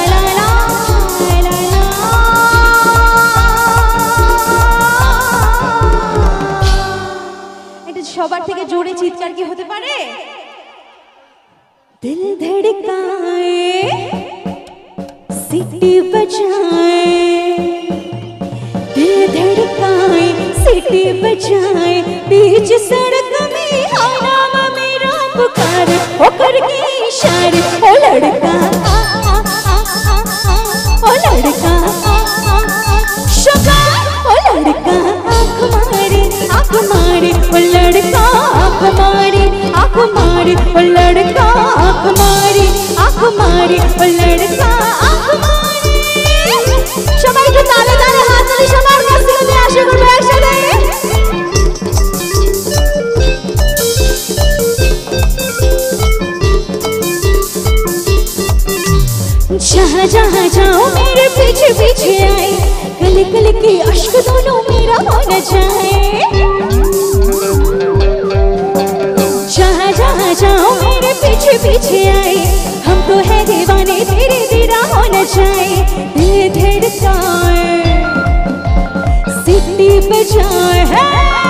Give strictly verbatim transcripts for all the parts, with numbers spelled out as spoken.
লা লা লা লা। এটা সবার থেকে জোরে চিৎকার কি হতে পারে? दिल धड़काए सीटी बजाए, दिल धड़काए सीटी बजाए, बीच सड़क में हाँ नाम मेरा पुकारे, ओ करके इशारे, ओ लड़का आ आ आ आ आ, ओ लड़का आ आ आ, शबाश ओ लड़का आँख मारे आँख मारे, ओ लड़का आँख मारे आँख मारे, ओ लड़का आँख मारे आँख मारे, ओ लड़का आँख मारे। সবাই একটু তালে তালে হাত তালি সবার কাছ থেকে নিয়ে আসে করবো একসাথে। जहाँ जहाँ जाओ मेरे पीछे पीछे आए, गले गले के अश्क दोनों मेरा हो न जाए। जहाँ जहाँ जाओ मेरे पीछे पीछे आए, हम तो है दीवाने तेरे तेरा हो न जाए। दिल धड़काए सीटी बजाए, है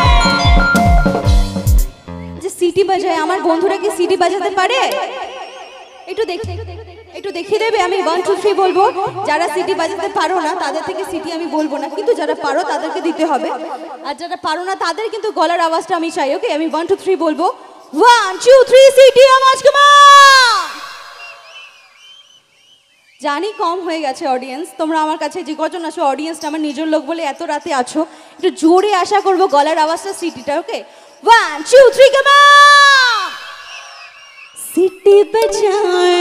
যে সিটি বাজায় আমার বন্ধুরা কি সিটি বাজাতে পারে? একটু দেখ একটু দেখিয়ে দেবে? আমি ওয়ান টু থ্রি বলবো, যারা সিটি বাজাতে পারো না তাদের থেকে সিটি আমি বলবো না, কিন্তু যারা পারো তাদেরকে দিতে হবে, আর যারা পারো না তাদের কিন্তু গলার আওয়াজটা আমি চাই। ওকে, আমি ওয়ান টু থ্রি বলবো, ওয়ান টু থ্রি সিটি আওয়াজ কামান। জানি কম হয়ে গেছে অডিয়েন্স, তোমরা আমার কাছে যে কজন আছো অডিয়েন্সটা আমার নিজের লোক বলে এত রাতে আছো, একটু জোরে আশা করবো গলার আওয়াজটা সিটিটা। ওকে, ওয়ান টু থ্রি কামান। সিটি বাজায়